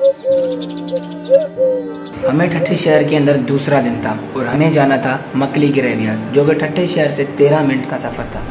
हमें ठट्ठी शहर के अंदर दूसरा दिन था और हमें जाना था मकली ग्रेवयार्ड, जो कि ठट्ठी शहर से 13 मिनट का सफर था।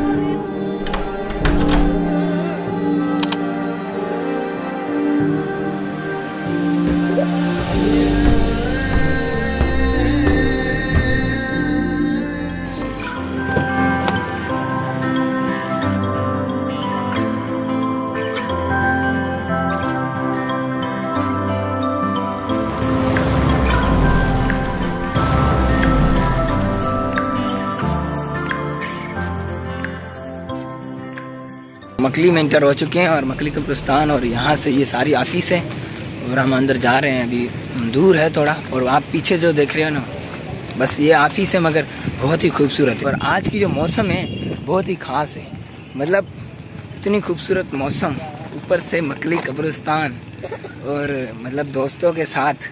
मकली में इंटर हो चुके हैं और मकली कब्रिस्तान, और यहाँ से ये सारी ऑफिस है और हम अंदर जा रहे हैं। अभी दूर है थोड़ा, और आप पीछे जो देख रहे हो ना, बस ये ऑफिस है, मगर बहुत ही खूबसूरत है। और आज की जो मौसम है बहुत ही ख़ास है, मतलब इतनी खूबसूरत मौसम, ऊपर से मकली कब्रिस्तान और मतलब दोस्तों के साथ।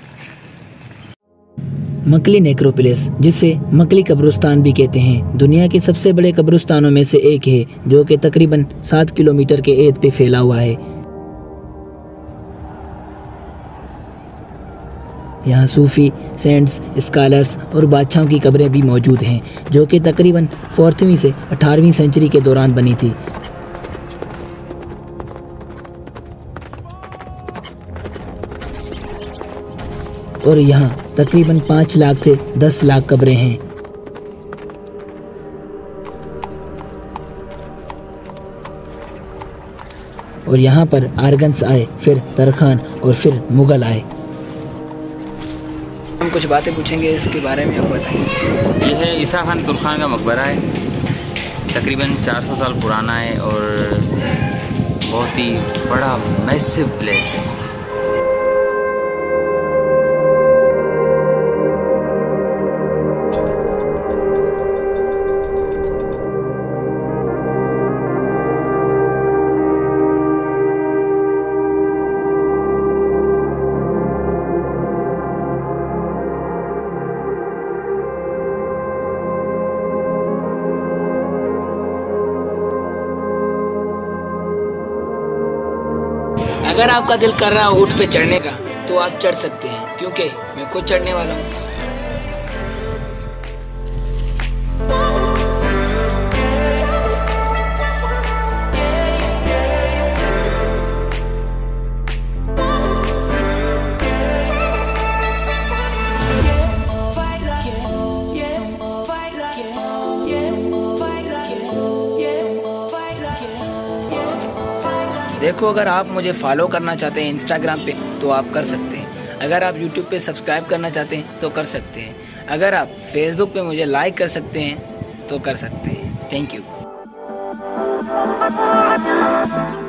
मकली नेक्रोपोलिस, जिसे मकली कब्रिस्तान भी कहते हैं, दुनिया के सबसे बड़े कब्रिस्तानों में से एक है, जो कि तकरीबन 7 किलोमीटर के एरिया पे फैला हुआ है। यहाँ सूफी, सेंट्स, स्कॉलर्स और बादशाहों की कब्रें भी मौजूद हैं, जो कि तकरीबन 4वीं से 18वीं सेंचुरी के दौरान बनी थी। और यहाँ तकरीबन 5 लाख से 10 लाख कब्रें हैं। और यहाँ पर आर्गन्स आए, फिर तरखान और फिर मुगल आए। हम कुछ बातें पूछेंगे इसके बारे में, आप बताइए। यह है ईसा खान तुर्खान का मकबरा है, तकरीबन 400 साल पुराना है और बहुत ही बड़ा मैसिव प्लेस है। अगर आपका दिल कर रहा है ऊंट पे चढ़ने का, तो आप चढ़ सकते हैं, क्योंकि मैं खुद चढ़ने वाला हूँ। देखो, अगर आप मुझे फॉलो करना चाहते हैं इंस्टाग्राम पे तो आप कर सकते हैं। अगर आप यूट्यूब पे सब्सक्राइब करना चाहते हैं तो कर सकते हैं। अगर आप फेसबुक पे मुझे लाइक कर सकते हैं तो कर सकते हैं। Thank you.